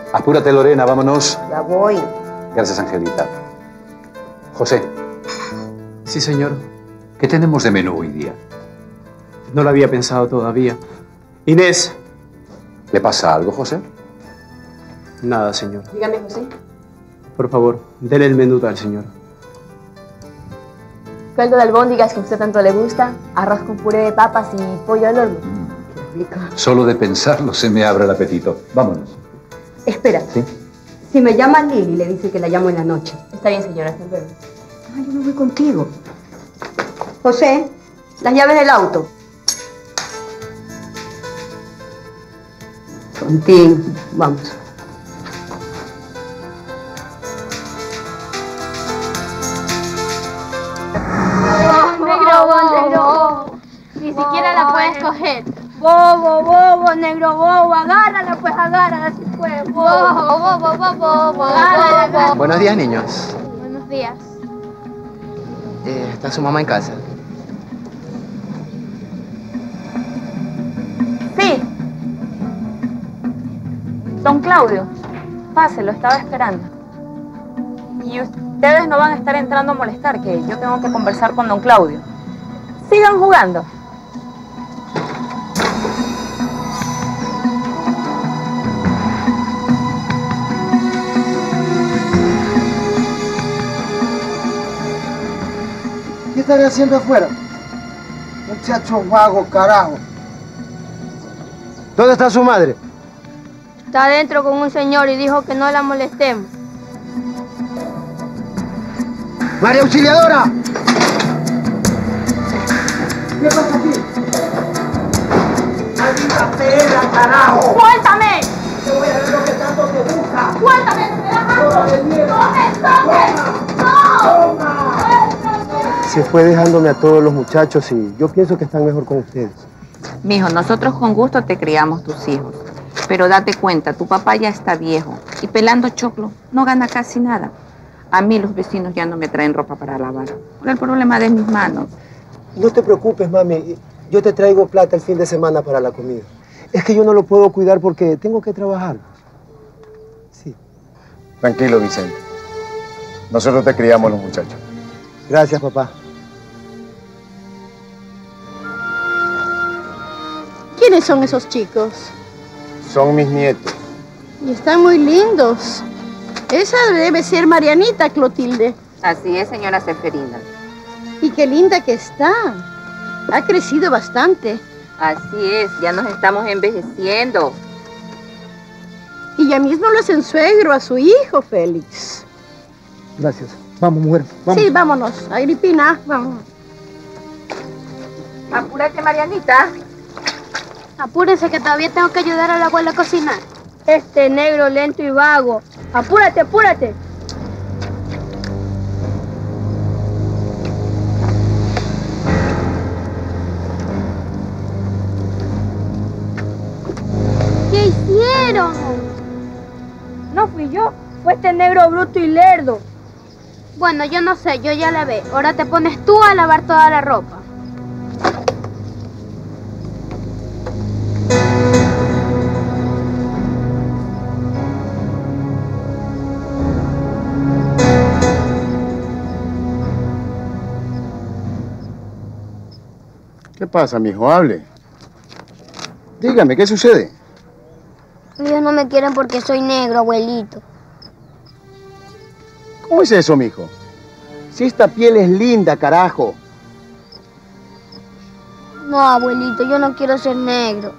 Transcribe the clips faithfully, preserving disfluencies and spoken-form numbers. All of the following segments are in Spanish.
Apúrate, Lorena, vámonos. Ya voy. Gracias, Angelita. José. Sí, señor. ¿Qué tenemos de menú hoy día? No lo había pensado todavía. Inés. ¿Le pasa algo, José? Nada, señor. Dígame, José. Por favor, denle el menú al señor. Caldo de albóndigas que a usted tanto le gusta, arroz con puré de papas y pollo al horno. Qué rico. Solo de pensarlo se me abre el apetito. Vámonos. Espera. ¿Sí? Si me llama Lili, le dice que la llamo en la noche. Está bien, señora, hasta luego. Ay, yo me voy contigo. José, las llaves del auto. Contigo, vamos. Negro bobo, negro bobo. Ni siquiera la puedes coger. Bobo, bobo, negro bobo. Agárrala, pues agárrala si puedes. Bobo, bobo, bobo, bobo. Agárrala, agárrala. Buenos días, niños. Buenos días. Eh, ¿Está su mamá en casa? Sí. Don Claudio, pase, lo estaba esperando. Y ustedes no van a estar entrando a molestar, que yo tengo que conversar con don Claudio. Sigan jugando. ¿Qué estaré haciendo afuera? Muchacho vago, carajo. ¿Dónde está su madre? Está adentro con un señor y dijo que no la molestemos. ¡María Auxiliadora! ¿Qué pasa aquí? ¡Maldita pena, carajo! ¡Suéltame! Te voy a ver lo que tanto te gusta. ¡Suéltame! ¡Me das asco! ¡No me niegues! ¡No me toques! ¡No! ¡Suéltame! Se fue dejándome a todos los muchachos y yo pienso que están mejor con ustedes. Mijo, nosotros con gusto te criamos tus hijos. Pero date cuenta, tu papá ya está viejo y pelando choclo no gana casi nada. A mí los vecinos ya no me traen ropa para lavar por el problema de mis manos. No te preocupes, mami. Yo te traigo plata el fin de semana para la comida. Es que yo no lo puedo cuidar porque tengo que trabajar. Sí. Tranquilo, Vicente. Nosotros te criamos los muchachos. Gracias, papá. ¿Quiénes son esos chicos? Son mis nietos. Y están muy lindos. Esa debe ser Marianita, Clotilde. Así es, señora Seferina. Y qué linda que está. Ha crecido bastante. Así es, ya nos estamos envejeciendo. Y ya mismo lo hacen suegro a su hijo, Félix. Gracias. Vamos, mujer. Vamos. Sí, vámonos. Agripina, vamos. Apúrate, Marianita. Apúrense que todavía tengo que ayudar a la abuela a cocinar. Este negro lento y vago. Apúrate, apúrate. ¿Qué hicieron? No fui yo, fue este negro bruto y lerdo. Bueno, yo no sé, yo ya lavé. Ahora te pones tú a lavar toda la ropa. ¿Qué pasa, mijo? Hable. Dígame, ¿qué sucede? Ellos no me quieren porque soy negro, abuelito. ¿Cómo es eso, mijo? Si esta piel es linda, carajo. No, abuelito, yo no quiero ser negro.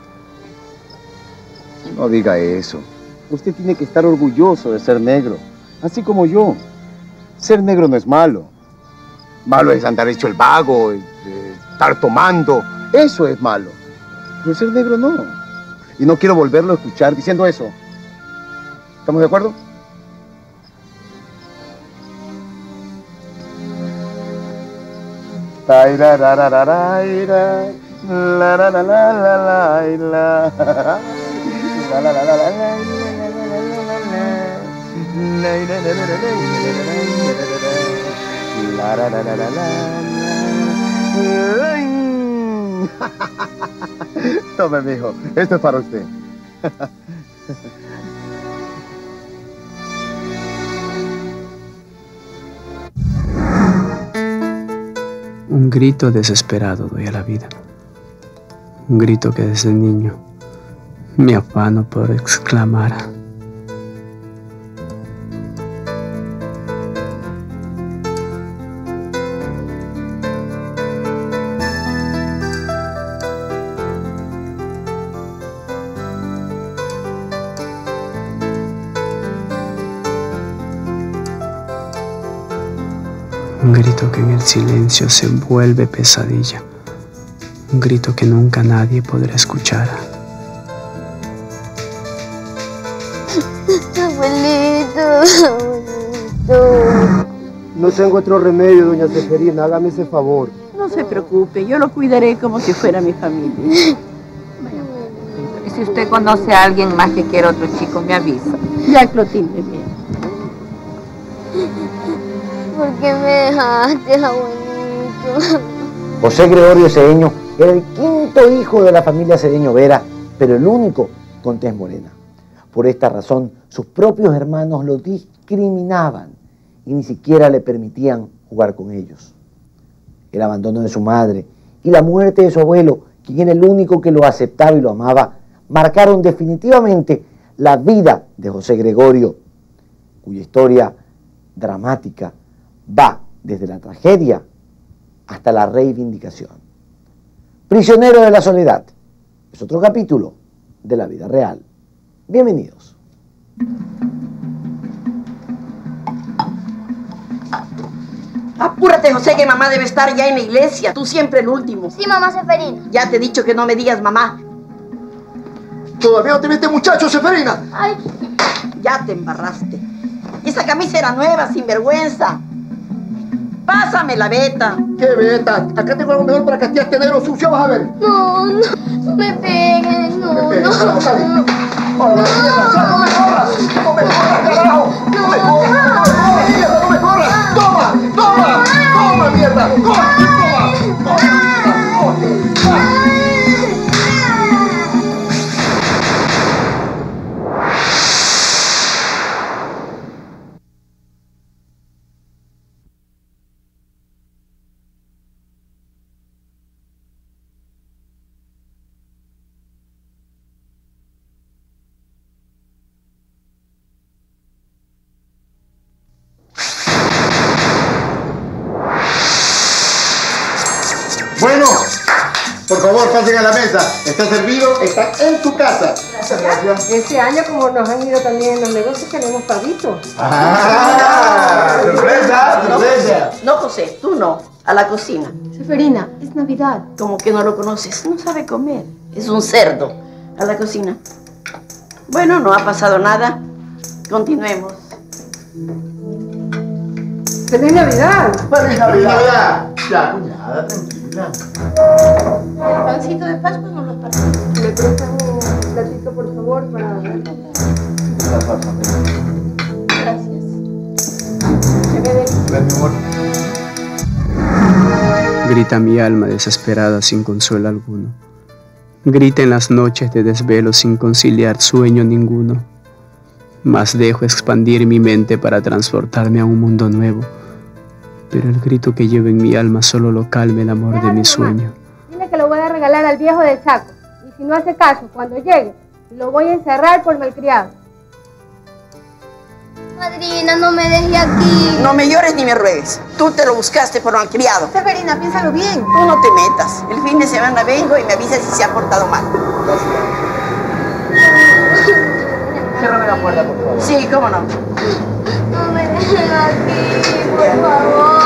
No diga eso. Usted tiene que estar orgulloso de ser negro, así como yo. Ser negro no es malo. Malo es andar hecho el vago, eh, estar tomando. Eso es malo. Pero ser negro no. Y no quiero volverlo a escuchar diciendo eso. ¿Estamos de acuerdo? Tome, mijo. Esto es para usted. Un grito desesperado doy a la vida. Un grito que desde niño me afano por exclamar. Un grito que en el silencio se vuelve pesadilla. Un grito que nunca nadie podrá escuchar. Abuelito, abuelito. No tengo otro remedio, doña Seferina, hágame ese favor. No se preocupe, yo lo cuidaré como si fuera mi familia. Y si usted conoce a alguien más que quiera otro chico, me avisa. Ya, Clotilde, mira. ¿Por qué me dejaste, abuelito? José Gregorio Cedeño era el quinto hijo de la familia Cedeño Vera, pero el único con tez morena. Por esta razón, sus propios hermanos lo discriminaban y ni siquiera le permitían jugar con ellos. El abandono de su madre y la muerte de su abuelo, quien era el único que lo aceptaba y lo amaba, marcaron definitivamente la vida de José Gregorio, cuya historia dramática va desde la tragedia hasta la reivindicación. Prisionero de la soledad es otro capítulo de la vida real. Bienvenidos. Apúrate, José, que mamá debe estar ya en la iglesia. Tú siempre el último. Sí, mamá Seferina. Ya te he dicho que no me digas mamá. ¿Todavía no te viste, muchacho, Seferina? Ay. Ya te embarraste. Esa camisa era nueva, sin vergüenza. Pásame la beta. ¿Qué beta? Acá tengo algo mejor para castigar este negro sucio, vas a ver. No, no, no me peguen, no, No me pegues, no. sal, no. ¡Hola, no me corras! ¡No me corras, carajo! ¡No me corras! ¡No, mierda, no me corras! ¡Toma! ¡Toma! ¡Toma, mierda! ¡Coge, toma! ¡Toma, mierda! ¡Coge! Bueno, por favor, pasen a la mesa. Está servido, está en su casa. Gracias. Este año, como nos han ido también los negocios, tenemos pavito. ¡Ah! ¡Sorpresa! ¡Sorpresa! No, José, tú no. A la cocina. Seferina, es Navidad. Como que no lo conoces. No sabe comer. Es un cerdo. A la cocina. Bueno, no ha pasado nada. Continuemos. ¡Feliz Navidad! ¡Feliz Navidad! Ya, cuñada, tranquila. El pancito de Pascua no lo partimos. ¿Me prestan un platito, por favor, para... Gracias. Se ve de... Ven, mi amor. Grita mi alma desesperada sin consuelo alguno. Grita en las noches de desvelo sin conciliar sueño ninguno. Mas dejo expandir mi mente para transportarme a un mundo nuevo. Pero el grito que llevo en mi alma solo lo calma el amor de mi sueño. Dile que lo voy a regalar al viejo del saco. Y si no hace caso, cuando llegue, lo voy a encerrar por malcriado. Madrina, no me deje aquí. No me llores ni me ruegues. Tú te lo buscaste por malcriado. Seferina, piénsalo bien. Tú no te metas. El fin de semana vengo y me avisas si se ha portado mal. Cierrame la puerta, por favor. Sí, cómo no. No me dejen aquí, por favor.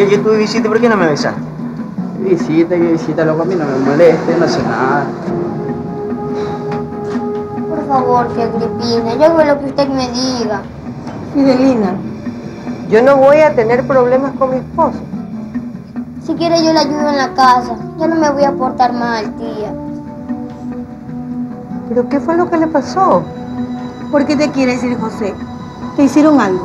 ayer que tuve visita, ¿por qué no me besas? Visita, que visita, loco, a mí no me moleste, no hace nada. Por favor, tía Agripina, yo hago lo que usted me diga. Fidelina, yo no voy a tener problemas con mi esposo. Si quiere yo le ayudo en la casa. Ya no me voy a portar mal, tía. ¿Pero qué fue lo que le pasó? ¿Por qué te quieres ir, José? ¿Te hicieron algo?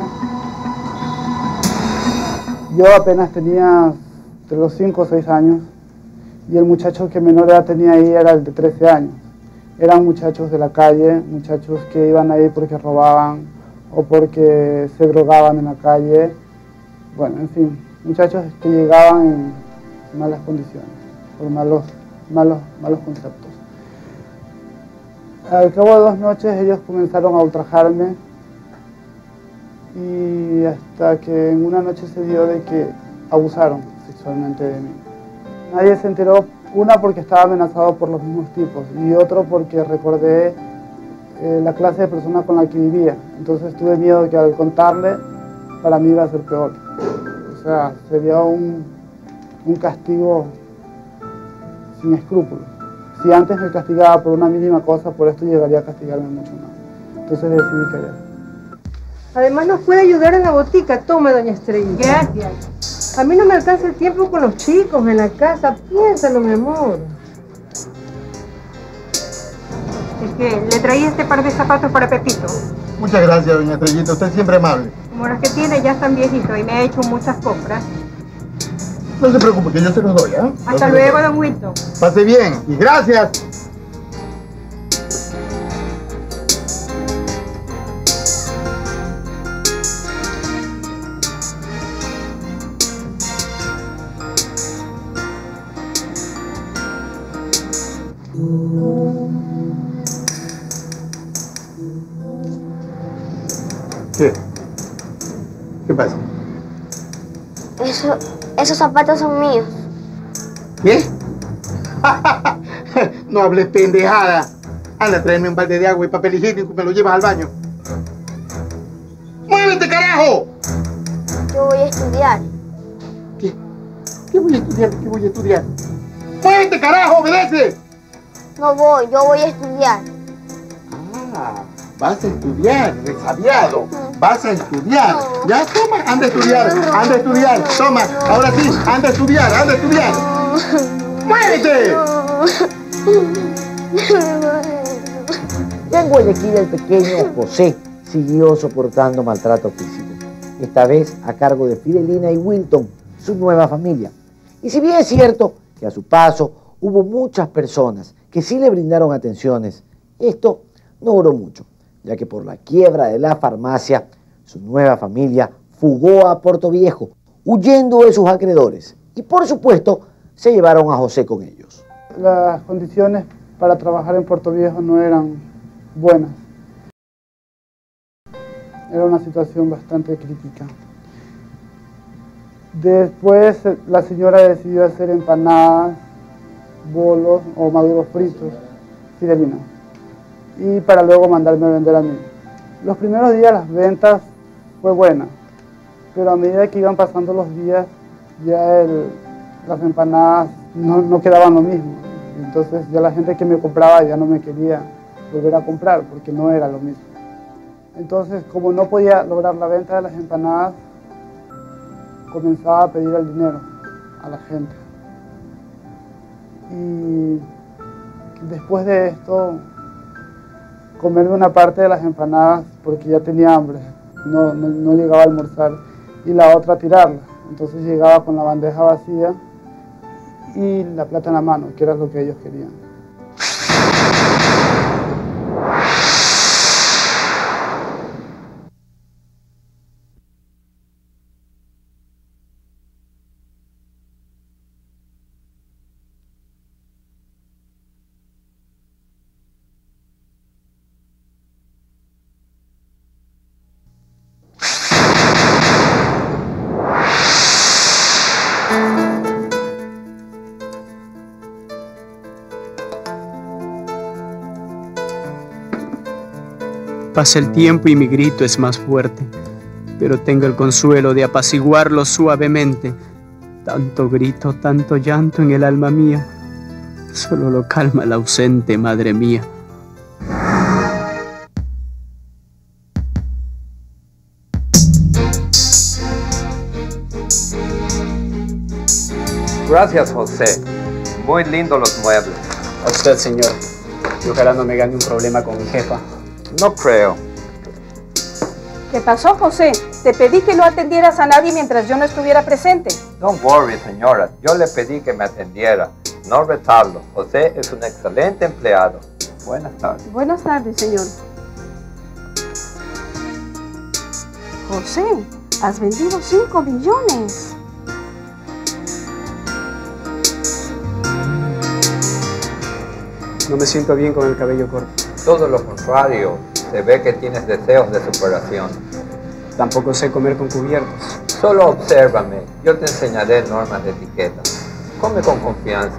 Yo apenas tenía entre los cinco o seis años y el muchacho que menor edad tenía ahí era el de trece años. Eran muchachos de la calle, muchachos que iban ahí porque robaban o porque se drogaban en la calle. Bueno, en fin, muchachos que llegaban en malas condiciones, por malos, malos, malos conceptos. Al cabo de dos noches ellos comenzaron a ultrajarme y hasta que en una noche se dio de que abusaron sexualmente de mí. Nadie se enteró, una porque estaba amenazado por los mismos tipos y otro porque recordé eh, la clase de persona con la que vivía. Entonces tuve miedo de que al contarle para mí iba a ser peor. O sea, sería un, un castigo sin escrúpulos. Si antes me castigaba por una mínima cosa, por esto llegaría a castigarme mucho más. Entonces decidí querer. Además nos puede ayudar en la botica. Tome, doña Estrellita. Gracias. A mí no me alcanza el tiempo con los chicos en la casa. Piénsalo, mi amor. Es que le traía este par de zapatos para Pepito. Muchas gracias, doña Estrellita. Usted es siempre amable. Como los que tiene ya están viejitos y me ha hecho muchas compras. No se preocupe, que yo se los doy, ¿eh? Hasta luego, don Wilton. Pase bien y gracias. ¿Qué? ¿Qué pasa? Eso, esos zapatos son míos. ¿Qué? No hables pendejada. Anda, tráeme un balde de agua y papel higiénico y me lo llevas al baño. ¡Muévete, carajo! Yo voy a estudiar. ¿Qué? ¿Qué voy a estudiar? ¿Qué voy a estudiar? ¡Muévete, carajo! ¡Obedece! No voy, yo voy a estudiar. Ah, vas a estudiar, resabiado. Vas a estudiar. Ya, toma, anda a estudiar, anda a estudiar. Toma, ahora sí, anda a estudiar, anda a estudiar. ¡Muévete! Ya en Guayaquil el pequeño José siguió soportando maltrato físico, esta vez a cargo de Fidelina y Wilton, su nueva familia. Y si bien es cierto que a su paso hubo muchas personas que sí le brindaron atenciones, esto no duró mucho, ya que por la quiebra de la farmacia, su nueva familia fugó a Puerto Viejo, huyendo de sus acreedores. Y por supuesto, se llevaron a José con ellos. Las condiciones para trabajar en Puerto Viejo no eran buenas. Era una situación bastante crítica. Después la señora decidió hacer empanadas, bolos o maduros fritos, Fidelina, y para luego mandarme a vender a mí. Los primeros días las ventas fue buena, pero a medida que iban pasando los días ya el, las empanadas no, no quedaban lo mismo. Entonces ya la gente que me compraba ya no me quería volver a comprar porque no era lo mismo. Entonces, como no podía lograr la venta de las empanadas, comenzaba a pedir el dinero a la gente. Y después de esto, comerme una parte de las empanadas porque ya tenía hambre, no, no, no llegaba a almorzar, y la otra tirarla. Entonces llegaba con la bandeja vacía y la plata en la mano, que era lo que ellos querían. Pasa el tiempo y mi grito es más fuerte, pero tengo el consuelo de apaciguarlo suavemente, Tanto grito, tanto llanto en el alma mía, solo lo calma la ausente madre mía. Gracias, José. Muy lindos los muebles. A usted, señor. Y ojalá no me gane un problema con mi jefa. No creo. ¿Qué pasó, José? Te pedí que no atendieras a nadie mientras yo no estuviera presente. Don't worry, señora. Yo le pedí que me atendiera. No retarlo. José es un excelente empleado. Buenas tardes. Buenas tardes, señor. José, has vendido cinco millones. No me siento bien con el cabello corto. Todo lo contrario. Se ve que tienes deseos de superación. Tampoco sé comer con cubiertos. Solo obsérvame. Yo te enseñaré normas de etiqueta. Come con confianza.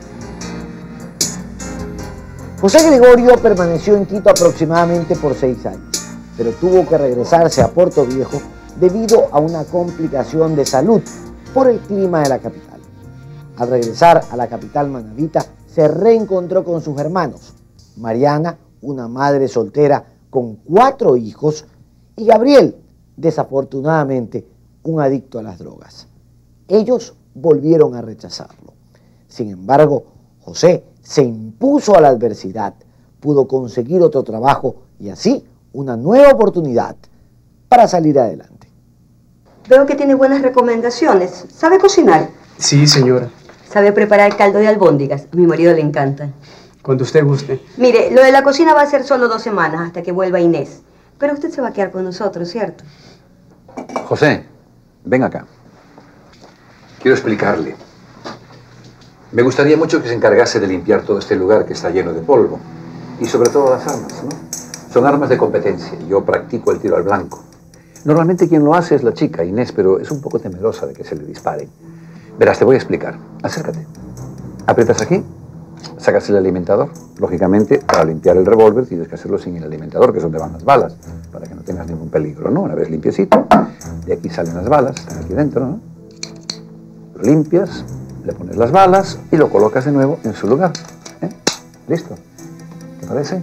José Gregorio permaneció en Quito aproximadamente por seis años, pero tuvo que regresarse a Puerto Viejo debido a una complicación de salud por el clima de la capital. Al regresar a la capital manabita, se reencontró con sus hermanos, Mariana, una madre soltera con cuatro hijos, y Gabriel, desafortunadamente, un adicto a las drogas. Ellos volvieron a rechazarlo. Sin embargo, José se impuso a la adversidad, pudo conseguir otro trabajo y así una nueva oportunidad para salir adelante. Veo que tiene buenas recomendaciones. ¿Sabe cocinar? Sí, señora. ¿Sabe preparar caldo de albóndigas? A mi marido le encanta. Cuando usted guste. Mire, lo de la cocina va a ser solo dos semanas hasta que vuelva Inés. Pero usted se va a quedar con nosotros, ¿cierto? José, ven acá. Quiero explicarle. Me gustaría mucho que se encargase de limpiar todo este lugar que está lleno de polvo. Y sobre todo las armas, ¿no? Son armas de competencia. Yo practico el tiro al blanco. Normalmente quien lo hace es la chica, Inés, pero es un poco temerosa de que se le disparen. Verás, te voy a explicar. Acércate. Aprietas aquí, sacas el alimentador. Lógicamente, para limpiar el revólver tienes que hacerlo sin el alimentador, que es donde van las balas, para que no tengas ningún peligro, ¿no? Una vez limpiecito, de aquí salen las balas, están aquí dentro, ¿no? Lo limpias, le pones las balas y lo colocas de nuevo en su lugar. ¿Eh? ¿Listo? ¿Te parece?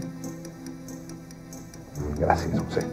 Gracias, José.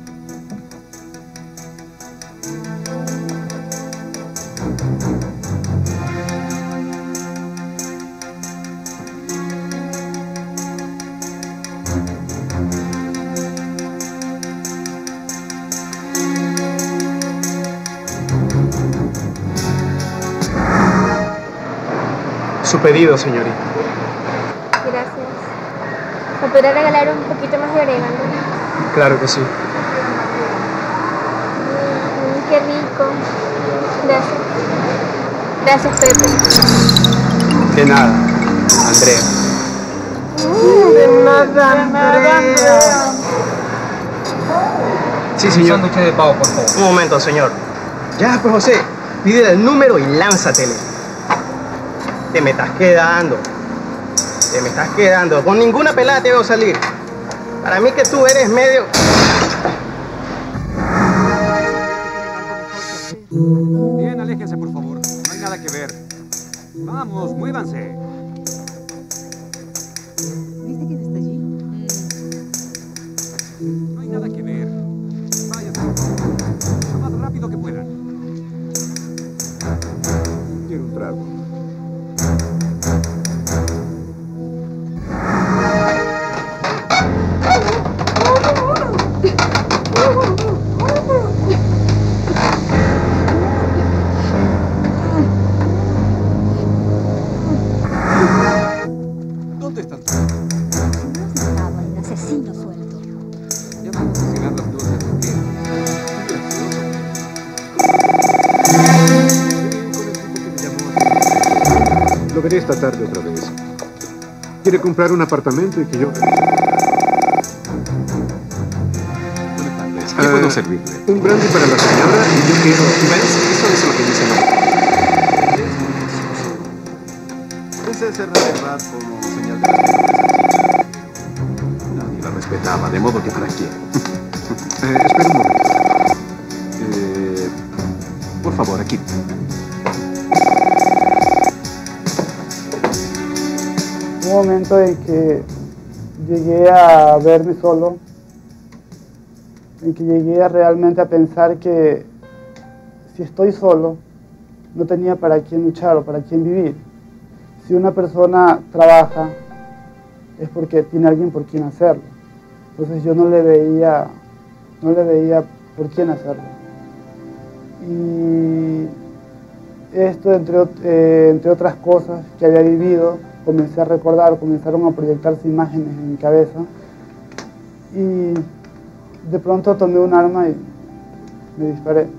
Su pedido, señorita. Gracias. ¿Me podría regalar un poquito más de orégano? Claro que sí. Mm, qué rico. Gracias. Gracias, Pepe. De nada, Andrea. De nada, Andrea. Sí, señor. Un sándwich de pavo, por favor. Un momento, señor. Ya, pues, José, pídele el número y lánzatele. Te me estás quedando. Te me estás quedando. Con ninguna pelada te veo salir. Para mí que tú eres medio... Bien, aléjense, por favor. No hay nada que ver. Vamos, muévanse. ¿Viste quién está allí? No hay nada que ver. Váyanse. Lo más rápido que puedan. Quiero un trago. ¿Dónde están todos? Estaba el asesino suelto. Ya van a asesinar las dos de tu tiempo. Lo veré esta tarde otra vez. Quiere comprar un apartamento y que yo... Buenas tardes. ¿Qué puedo servirle? Un brandy para la señora y yo quiero... ¿Ves? Eso es lo que dice María. Pensé ser la verdad como señal de respeto. Nadie la respetaba, de modo que para quién. eh, espera un momento. Eh, por favor, aquí. un momento en que llegué a verme solo, en que llegué a realmente a pensar que si estoy solo, no tenía para quién luchar o para quién vivir. Si una persona trabaja, es porque tiene alguien por quien hacerlo. Entonces yo no le veía, no le veía por quién hacerlo. Y esto, entre, eh, entre otras cosas que había vivido, comencé a recordar, comenzaron a proyectarse imágenes en mi cabeza. Y de pronto tomé un arma y me disparé.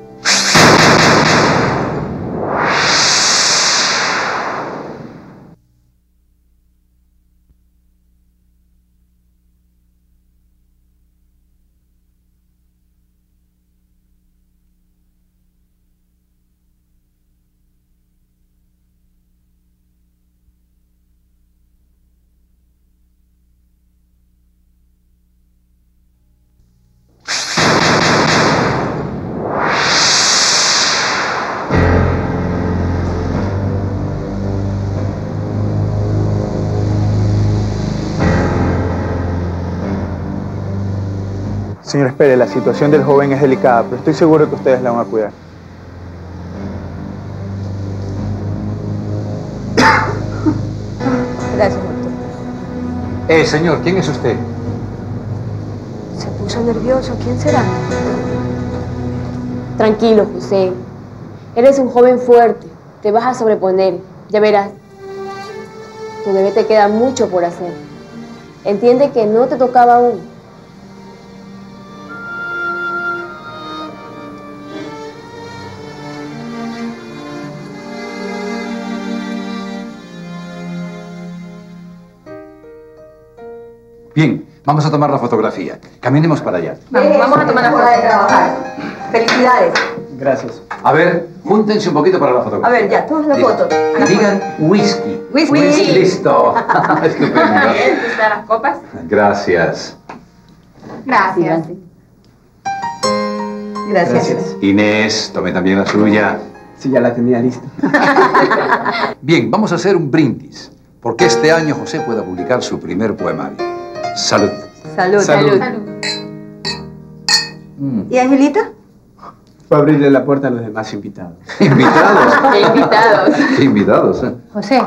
Señor, espere, la situación del joven es delicada, pero estoy seguro que ustedes la van a cuidar. Gracias, doctor. Eh, señor, ¿quién es usted? Se puso nervioso. ¿Quién será? Tranquilo, José. Eres un joven fuerte. Te vas a sobreponer. Ya verás. Tu bebé te queda mucho por hacer. Entiende que no te tocaba aún. Bien, vamos a tomar la fotografía. Caminemos para allá. Vamos, vamos a tomar la foto de trabajar. Felicidades. Gracias. A ver, júntense un poquito para la fotografía. A ver, ya, todas las Listo. fotos. Y digan whisky. Whisky. Whisky. Listo. Estupendo. Bien, ¿te gustan las copas? Gracias. Gracias. Gracias. Inés, tome también la suya. Sí, ya la tenía lista. Bien, vamos a hacer un brindis, porque este año José pueda publicar su primer poemario. Salud. Salud. Salud. Mm. ¿Y Angelita? Fue a abrirle la puerta a los demás invitados. ¿Invitados? ¿Qué invitados? ¿Qué invitados? eh? José.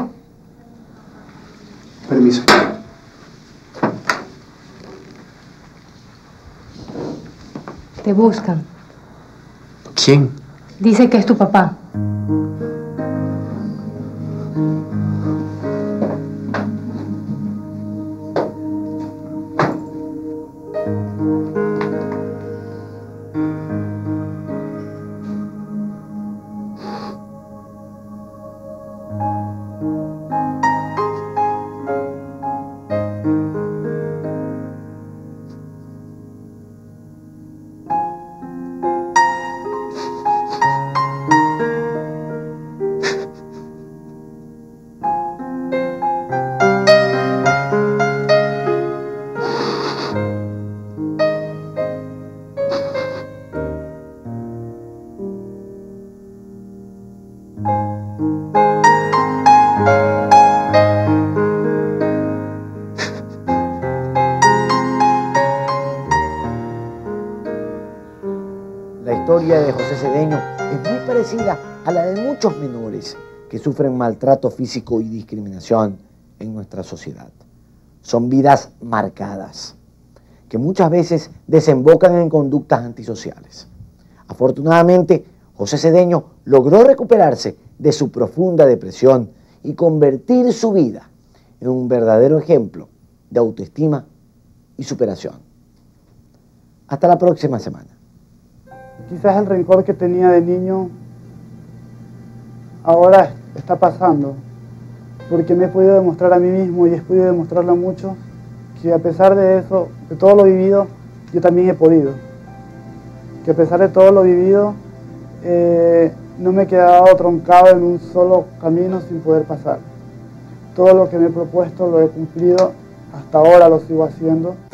Permiso. Te buscan. ¿Quién? Dice que es tu papá. La historia de José Cedeño es muy parecida a la de muchos menores que sufren maltrato físico y discriminación en nuestra sociedad. Son vidas marcadas, que muchas veces desembocan en conductas antisociales. Afortunadamente, José Cedeño logró recuperarse de su profunda depresión y convertir su vida en un verdadero ejemplo de autoestima y superación. Hasta la próxima semana. Quizás el rencor que tenía de niño ahora está pasando, porque me he podido demostrar a mí mismo y he podido demostrarlo a muchos que a pesar de eso, de todo lo vivido, yo también he podido. Que a pesar de todo lo vivido, eh, no me he quedado troncado en un solo camino sin poder pasar. Todo lo que me he propuesto lo he cumplido, hasta ahora lo sigo haciendo.